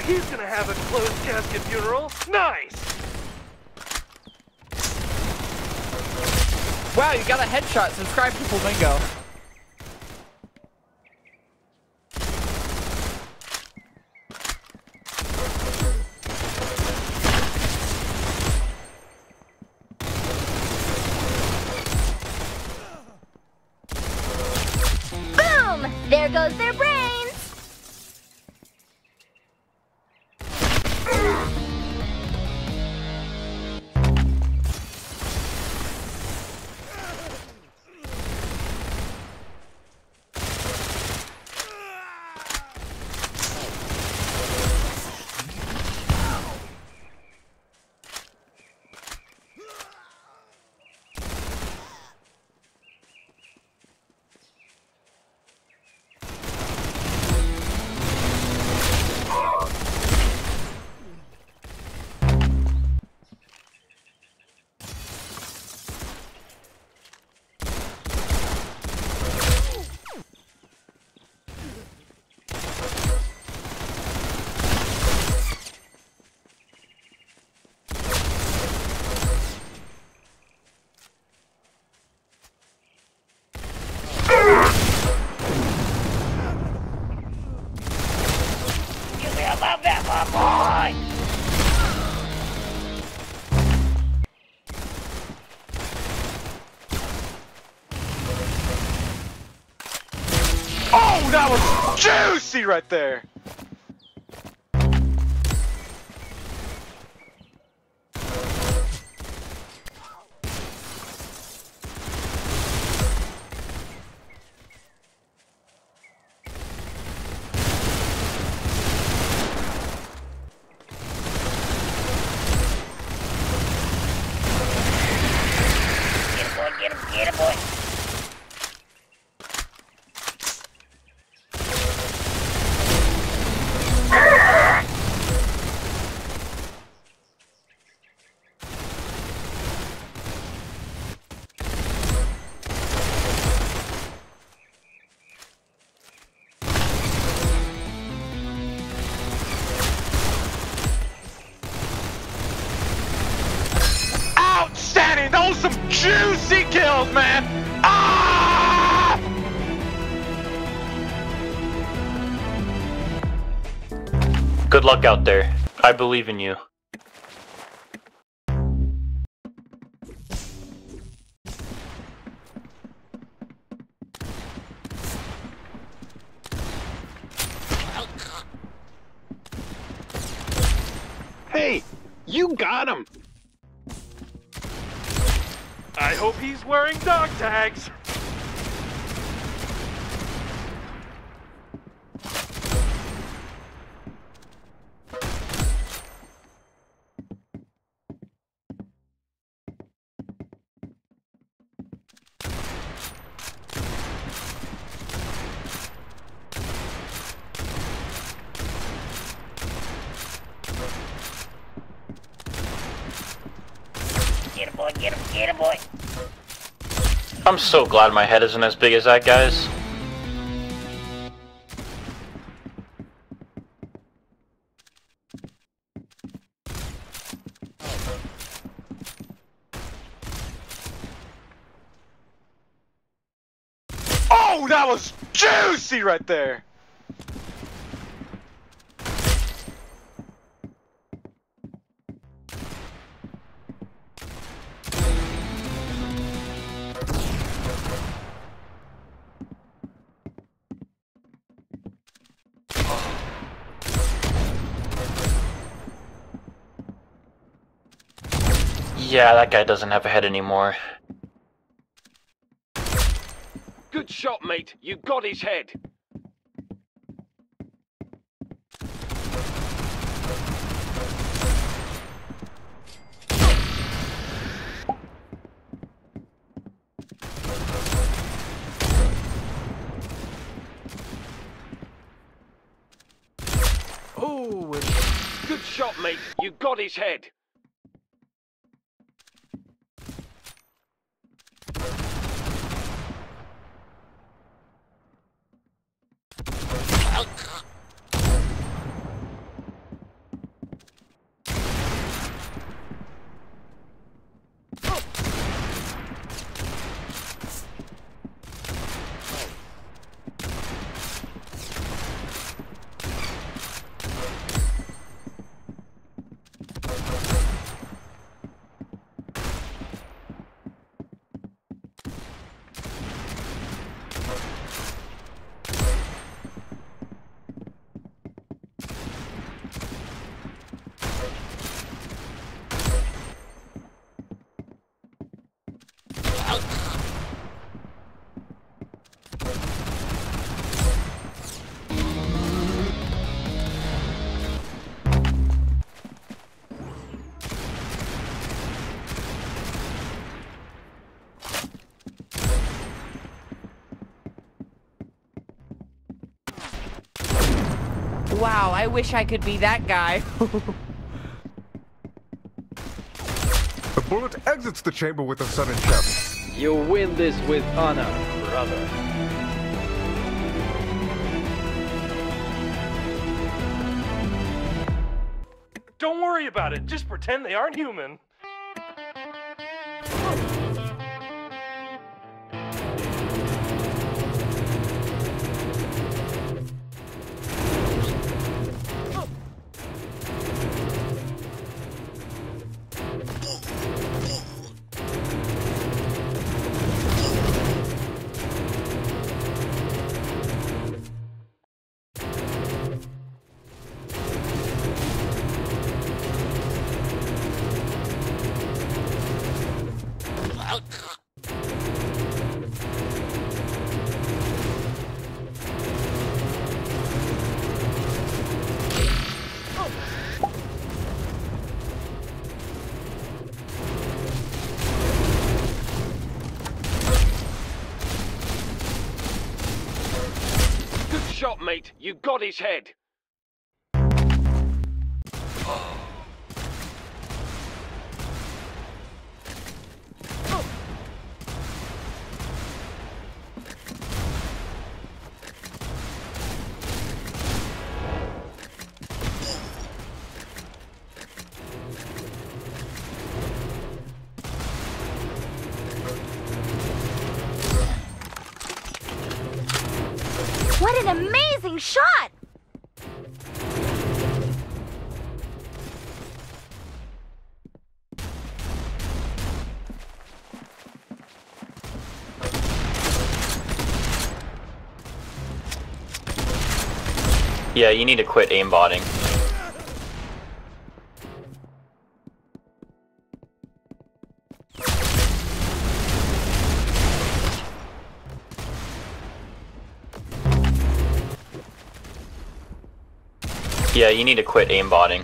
He's gonna have a closed casket funeral. Nice! Wow, you got a headshot. Subscribe to Flamingo. Boom! There goes their brains! Oh, that was juicy right there! Get him, boy! Outstanding! Those were some juicy kills, man! Ah! Good luck out there. I believe in you. Hey, you got him! I hope he's wearing dog tags! Get him, boy! Get him! Get him, boy! I'm so glad my head isn't as big as that guy's. Oh, that was juicy right there! Yeah, that guy doesn't have a head anymore. Good shot, mate. You got his head. Oh, good shot, mate. You got his head. Wow, I wish I could be that guy. The bullet exits the chamber with a sudden shout. You'll win this with honor, brother. Don't worry about it. Just pretend they aren't human. Good shot, mate. You got his head. What an amazing shot! Yeah, you need to quit aimbotting. Yeah, you need to quit aimbotting.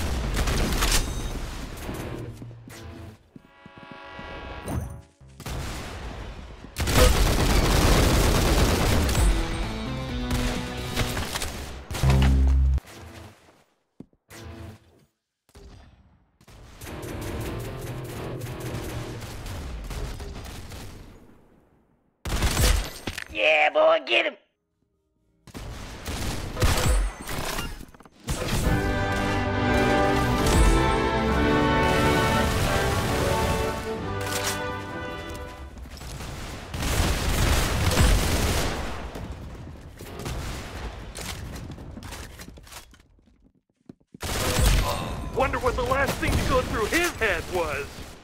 Yeah, boy, get him! Wonder what the last thing to go through his head was.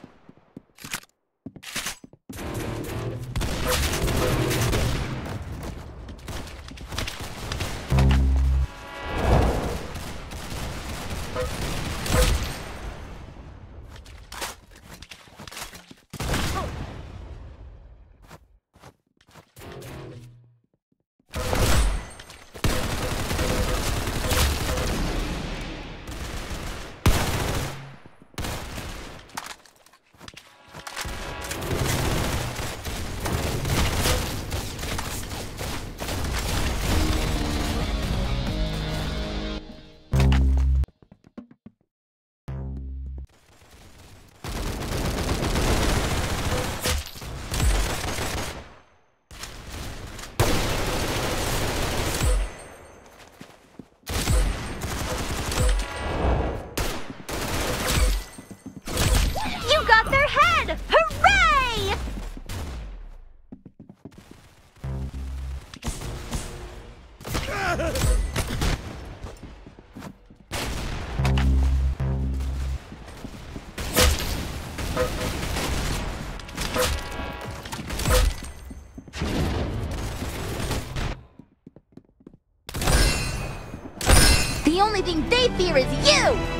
You got their head! Hooray! The only thing they fear is you!